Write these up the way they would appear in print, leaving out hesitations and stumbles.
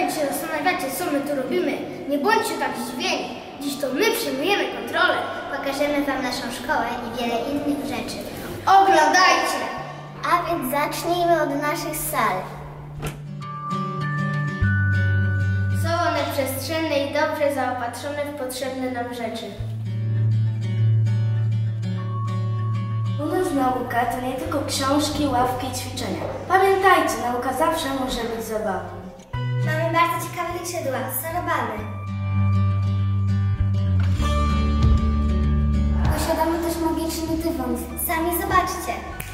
pewnie się zastanawiacie, co my tu robimy. Nie bądźcie tak zdziwieni. Dziś to my przejmujemy kontrolę. Pokażemy wam naszą szkołę i wiele innych rzeczy. Oglądajcie! A więc zacznijmy od naszych sal. Są one przestrzenne i dobrze zaopatrzone w potrzebne nam rzeczy. U nas nauka to nie tylko książki, ławki i ćwiczenia. Pamiętajcie, nauka zawsze może być zabawą. Mamy bardzo ciekawe liczydła, salobany. Posiadamy też magiczny dywan. Sami zobaczcie.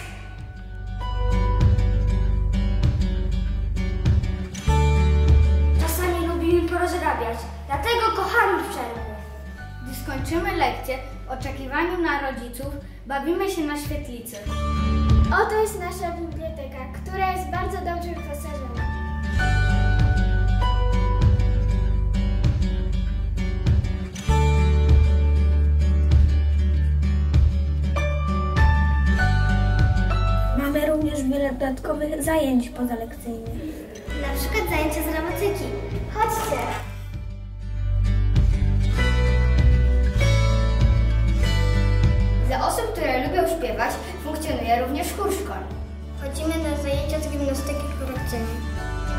Czasami lubimy porozrabiać, dlatego kochamy przerwy. Gdy skończymy lekcję, w oczekiwaniu na rodziców, bawimy się na świetlicy. Oto jest nasza biblioteka, która jest bardzo dobrze wyposażona. Mamy również wiele dodatkowych zajęć pozalekcyjnych. Na przykład zajęcia z robotyki. Chodźcie! Dla osób, które lubią śpiewać, funkcjonuje również chór szkolny. Chodzimy na zajęcia z gimnastyki korekcyjnej.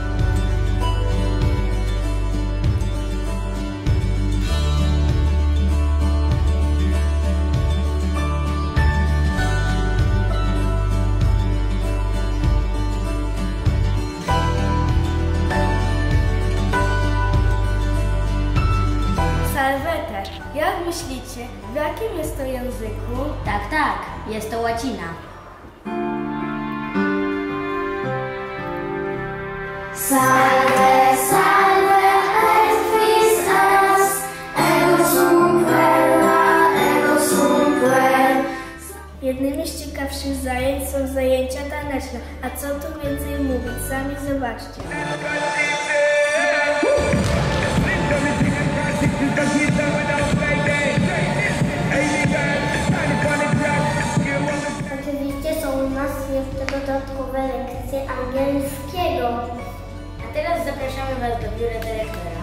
Salwetę. Jak myślicie, w jakim jest to języku? Tak, jest to łacina. Salve, salve, et quis est, ego sum quella, ego sum quel. Jednymi z ciekawszych zajęć są zajęcia taneczne. A co tu więcej mówić? Sami zobaczcie. Oczywiście są u nas jeszcze dodatkowe lekcje angielskiego. A teraz zapraszamy Was do biura dyrektora.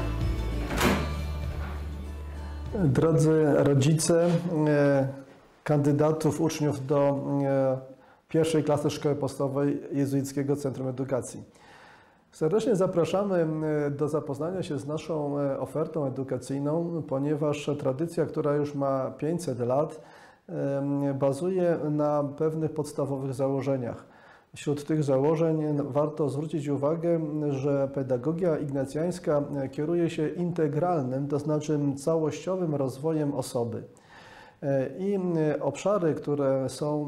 Drodzy rodzice kandydatów, uczniów do pierwszej klasy Szkoły Podstawowej Jezuickiego Centrum Edukacji. Serdecznie zapraszamy do zapoznania się z naszą ofertą edukacyjną, ponieważ tradycja, która już ma 500 lat, bazuje na pewnych podstawowych założeniach. Wśród tych założeń warto zwrócić uwagę, że pedagogia ignacjańska kieruje się integralnym, to znaczy całościowym rozwojem osoby. I obszary, które są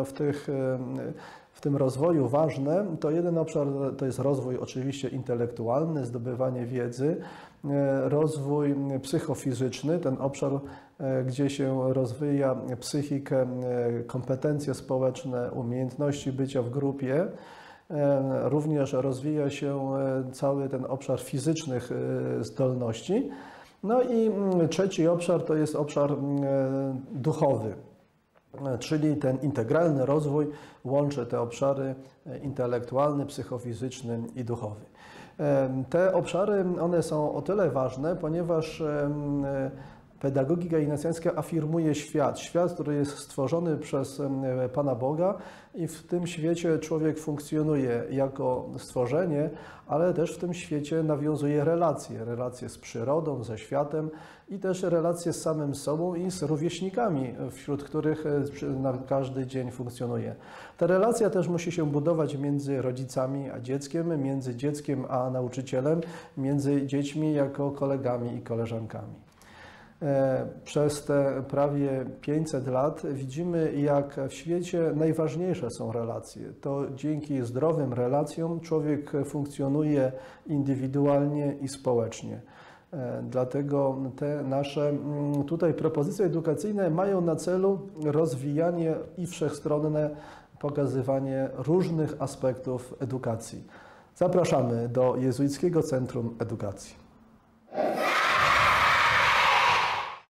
w tym rozwoju ważne, to jeden obszar to jest rozwój oczywiście intelektualny, zdobywanie wiedzy, rozwój psychofizyczny, ten obszar, gdzie się rozwija psychikę, kompetencje społeczne, umiejętności bycia w grupie. Również rozwija się cały ten obszar fizycznych zdolności. No i trzeci obszar to jest obszar duchowy, czyli ten integralny rozwój łączy te obszary intelektualny, psychofizyczny i duchowy. Te obszary, one są o tyle ważne, ponieważ pedagogika ignacjańska afirmuje świat, który jest stworzony przez Pana Boga i w tym świecie człowiek funkcjonuje jako stworzenie, ale też w tym świecie nawiązuje relacje z przyrodą, ze światem i też relacje z samym sobą i z rówieśnikami, wśród których na każdy dzień funkcjonuje. Ta relacja też musi się budować między rodzicami a dzieckiem, między dzieckiem a nauczycielem, między dziećmi jako kolegami i koleżankami. Przez te prawie 500 lat widzimy, jak w świecie najważniejsze są relacje. To dzięki zdrowym relacjom człowiek funkcjonuje indywidualnie i społecznie. Dlatego te nasze tutaj propozycje edukacyjne mają na celu rozwijanie i wszechstronne pokazywanie różnych aspektów edukacji. Zapraszamy do Jezuickiego Centrum Edukacji.